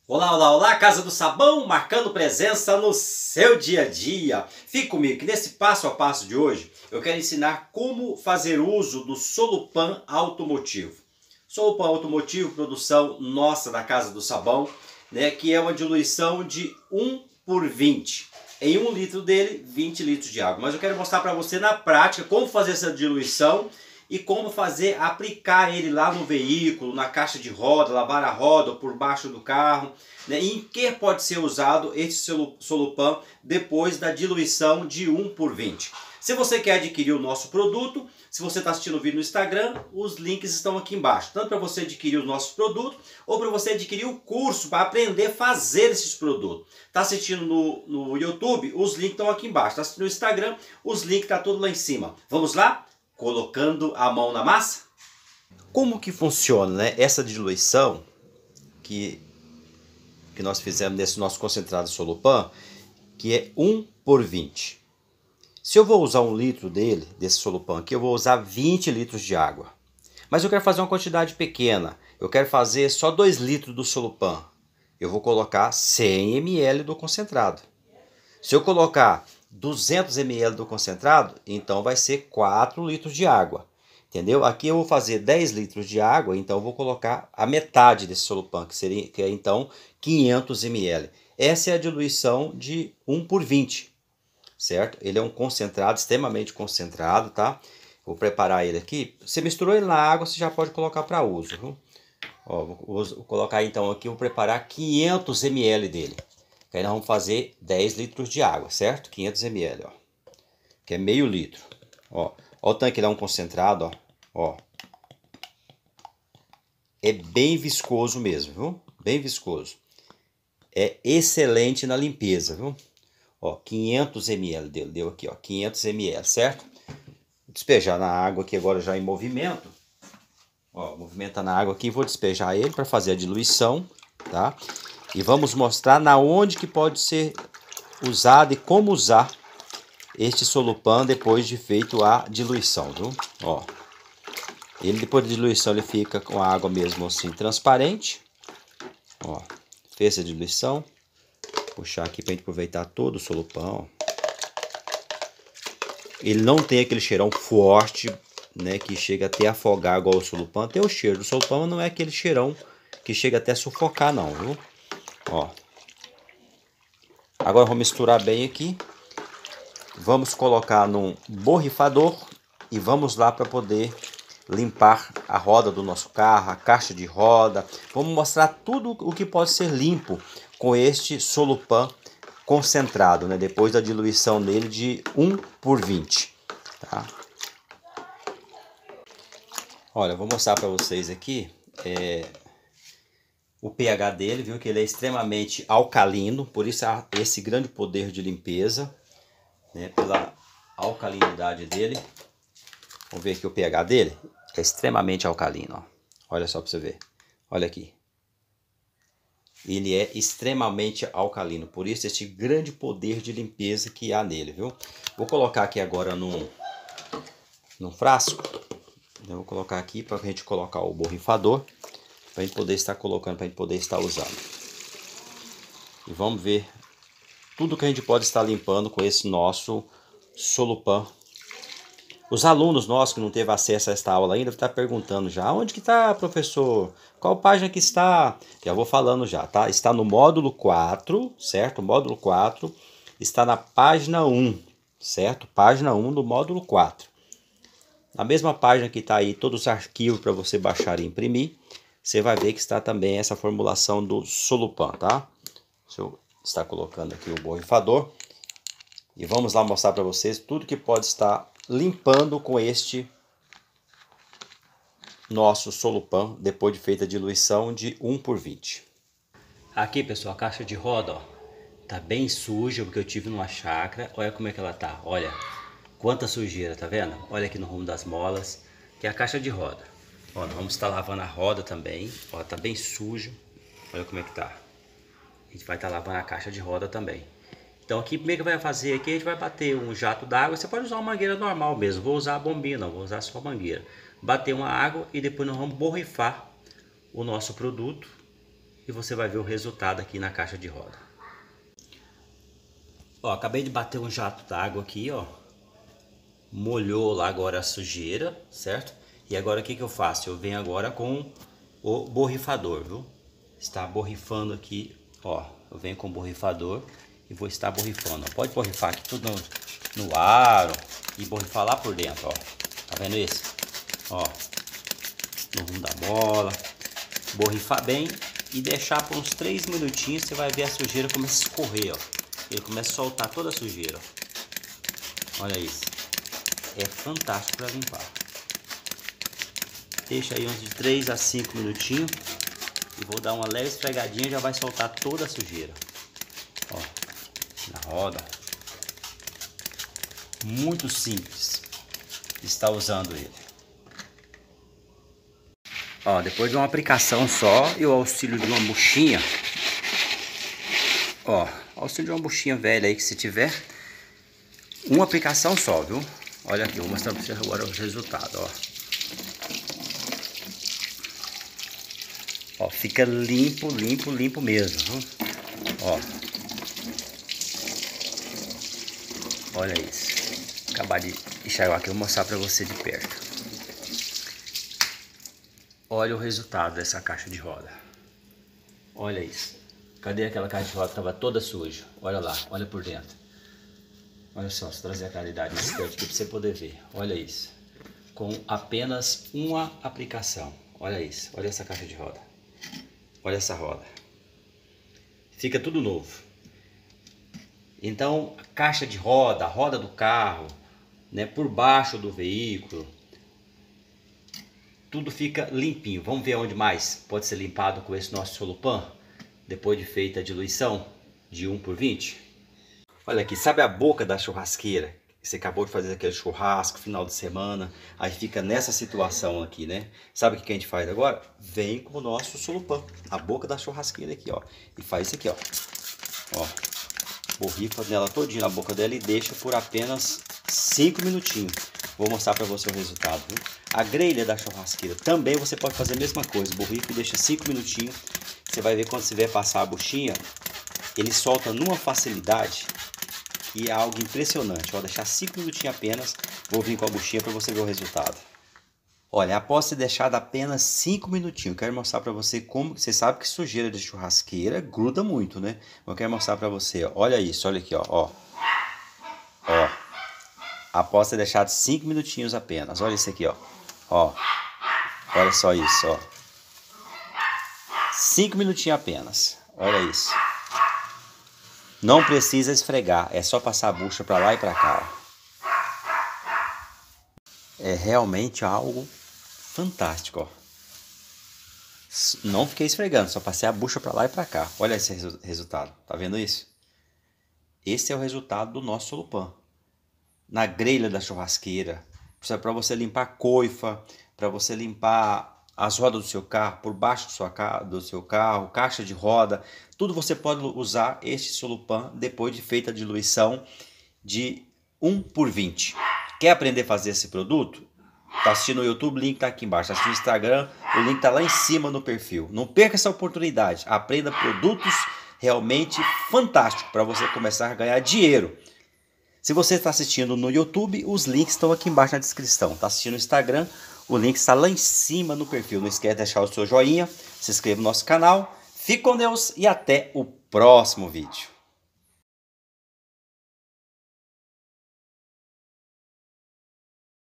Olá, olá, olá, Casa do Sabão, marcando presença no seu dia a dia. Fique comigo que nesse passo a passo de hoje eu quero ensinar como fazer uso do Solupan automotivo. Solupan automotivo, produção nossa da Casa do Sabão, né, que é uma diluição de 1/20. Em 1 litro dele, 20 litros de água. Mas eu quero mostrar para você na prática como fazer essa diluição e como aplicar ele lá no veículo, na caixa de roda, lavar a roda, por baixo do carro, né? E em que pode ser usado esse Solupan depois da diluição de 1/20. Se você quer adquirir o nosso produto, se você está assistindo o vídeo no Instagram, os links estão aqui embaixo. Tanto para você adquirir o nosso produto, ou para você adquirir o curso para aprender a fazer esses produtos. Está assistindo no YouTube, os links estão aqui embaixo. Está assistindo no Instagram, os links estão tudo lá em cima. Vamos lá? Colocando a mão na massa? Como que funciona, né, essa diluição que nós fizemos nesse nosso concentrado Solupan, que é 1/20. Se eu vou usar 1 litro desse Solupan aqui, eu vou usar 20 litros de água. Mas eu quero fazer uma quantidade pequena. Eu quero fazer só 2 litros do Solupan. Eu vou colocar 100 ml do concentrado. Se eu colocar 200 ml do concentrado, então vai ser 4 litros de água. Entendeu? Aqui eu vou fazer 10 litros de água, então eu vou colocar a metade desse Solupan, que é então 500 ml. Essa é a diluição de 1/20, certo? Ele é um concentrado, extremamente concentrado, tá? Vou preparar ele aqui. Você misturou ele na água, você já pode colocar para uso, viu? Ó, vou colocar então aqui, vou preparar 500 ml dele. Aí nós vamos fazer 10 litros de água, certo? 500 ml, ó. Que é meio litro. Ó, ó o tanque, ele é um concentrado, ó. Ó. É bem viscoso mesmo, viu? Bem viscoso. É excelente na limpeza, viu? Ó, 500 ml deu aqui, ó. 500 ml, certo? Vou despejar na água aqui agora já em movimento. Ó, movimenta na água aqui, vou despejar ele para fazer a diluição, tá? E vamos mostrar na onde que pode ser usado e como usar este Solupan depois de feito a diluição, viu? Ó, ele depois da diluição ele fica com a água mesmo assim transparente. Ó, fez a diluição. Puxar aqui para a gente aproveitar todo o Solupan, ó. Ele não tem aquele cheirão forte, né, que chega até a afogar igual o Solupan. Tem o cheiro do Solupan, mas não é aquele cheirão que chega até a sufocar não, viu? Ó. Agora vou misturar bem aqui. Vamos colocar num borrifador e vamos lá para poder limpar a roda do nosso carro, a caixa de roda. Vamos mostrar tudo o que pode ser limpo com este Solupan concentrado, né? Depois da diluição dele de 1/20, tá? Olha, eu vou mostrar para vocês aqui o pH dele, viu? Que ele é extremamente alcalino, por isso esse grande poder de limpeza, né? Pela alcalinidade dele. Vamos ver aqui o pH dele. É extremamente alcalino, ó. Olha só para você ver. Olha aqui. Ele é extremamente alcalino, por isso esse grande poder de limpeza que há nele, viu? Vou colocar aqui agora num frasco. Eu vou colocar aqui para a gente colocar o borrifador, para a gente poder estar colocando, para a gente poder estar usando. E vamos ver tudo que a gente pode estar limpando com esse nosso Solupan. Os alunos nossos que não teve acesso a esta aula ainda estão perguntando já, onde que está, professor? Qual página que está? Já vou falando já, tá? Está no módulo 4, certo? O módulo 4 está na página 1, certo? Página 1 do módulo 4. Na mesma página que está aí todos os arquivos para você baixar e imprimir, você vai ver que está também essa formulação do Solupan, tá? Deixa eu estar colocando aqui o borrifador. E vamos lá mostrar para vocês tudo que pode estar limpando com este nosso Solupan depois de feita a diluição de 1/20. Aqui, pessoal, a caixa de roda, ó, tá bem suja porque eu tive numa chácara. Olha como é que ela tá. Olha quanta sujeira, tá vendo? Olha aqui no rumo das molas, que é a caixa de roda. Ó, nós vamos estar lavando a roda também. Ó, tá bem sujo. Olha como é que tá. A gente vai estar lavando a caixa de roda também. Então aqui, primeiro que vai fazer aqui, a gente vai bater um jato d'água. Você pode usar uma mangueira normal mesmo. Vou usar a bombinha, não, vou usar só a mangueira. Bater uma água e depois nós vamos borrifar o nosso produto. e você vai ver o resultado aqui na caixa de roda. Ó, acabei de bater um jato d'água aqui, ó. Molhou lá agora a sujeira, certo? E agora o que que eu faço? Eu venho agora com o borrifador, viu? Está borrifando aqui, ó. Eu venho com o borrifador e vou estar borrifando. Pode borrifar aqui tudo no aro e borrifar lá por dentro, ó. Tá vendo isso? Ó, no rumo da bola. Borrifar bem e deixar por uns 3 minutinhos. Você vai ver a sujeira começa a escorrer, ó. Ele começa a soltar toda a sujeira, ó. Olha isso. É fantástico para limpar. Deixa aí uns de 3 a 5 minutinhos. E vou dar uma leve esfregadinha, já vai soltar toda a sujeira. Ó, na roda. Muito simples estar usando ele. Ó, depois de uma aplicação só e o auxílio de uma buchinha. Ó, auxílio de uma buchinha velha aí que se tiver. Uma aplicação só, viu? Olha aqui, eu vou mostrar para você agora o resultado, ó. Ó, fica limpo, limpo, limpo mesmo, viu? Ó. Olha isso. Acabar de enxergar aqui, eu vou mostrar para você de perto. Olha o resultado dessa caixa de roda. Olha isso. Cadê aquela caixa de roda que estava toda suja? Olha lá, olha por dentro. Olha só, se trazer a claridade nesse canto aqui para você poder ver. Olha isso. Com apenas uma aplicação. Olha isso, olha essa caixa de roda. Olha essa roda. Fica tudo novo. Então, a caixa de roda, a roda do carro, né, por baixo do veículo, tudo fica limpinho. Vamos ver onde mais pode ser limpado com esse nosso Solupan, depois de feita a diluição de 1/20. Olha aqui, sabe a boca da churrasqueira? Você acabou de fazer aquele churrasco, final de semana, aí fica nessa situação aqui, né? Sabe o que a gente faz agora? Vem com o nosso Solupan, a boca da churrasqueira aqui, ó. E faz isso aqui, ó. Ó, borrifa nela todinha na boca dela e deixa por apenas 5 minutinhos. Vou mostrar para você o resultado, viu? A grelha da churrasqueira também você pode fazer a mesma coisa. Borrifa e deixa 5 minutinhos. Você vai ver quando você vier passar a buchinha, ele solta numa facilidade que é algo impressionante. Vou deixar 5 minutinhos apenas. Vou vir com a buchinha para você ver o resultado. Olha, após ter deixado apenas 5 minutinhos, quero mostrar para você como... Você sabe que sujeira de churrasqueira gruda muito, né? Eu quero mostrar para você, ó. Olha isso, olha aqui, ó. Ó. Após ter deixado 5 minutinhos apenas. Olha isso aqui, ó. Ó. Olha só isso, ó. 5 minutinhos apenas. Olha isso. Não precisa esfregar, é só passar a bucha para lá e para cá. Ó. É realmente algo fantástico, ó. Não fiquei esfregando, só passei a bucha para lá e para cá. Olha esse resultado, tá vendo isso? Esse é o resultado do nosso Solupan. Na grelha da churrasqueira, para você limpar coifa, para você limpar as rodas do seu carro, por baixo do seu carro, caixa de roda, tudo você pode usar este Solupan depois de feita a diluição de 1/20. Quer aprender a fazer esse produto? Tá assistindo no YouTube, o link tá aqui embaixo. Tá assistindo no Instagram, o link tá lá em cima no perfil. Não perca essa oportunidade. Aprenda produtos realmente fantásticos para você começar a ganhar dinheiro. Se você está assistindo no YouTube, os links estão aqui embaixo na descrição. Está assistindo no Instagram, o link está lá em cima no perfil. Não esquece de deixar o seu joinha, se inscreva no nosso canal. Fique com Deus e até o próximo vídeo.